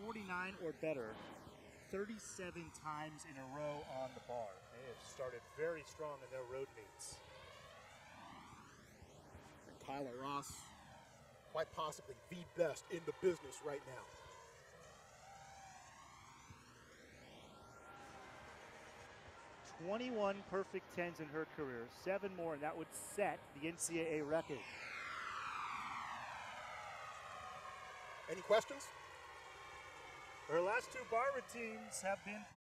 49 or better 37 times in a row on the bar. They have started very strong in their road meets. And Kyla Ross, quite possibly the best in the business right now. "21 perfect 10s in her career, 7 more, and that would set the NCAA record." Any questions? Her last 2 bar routines have been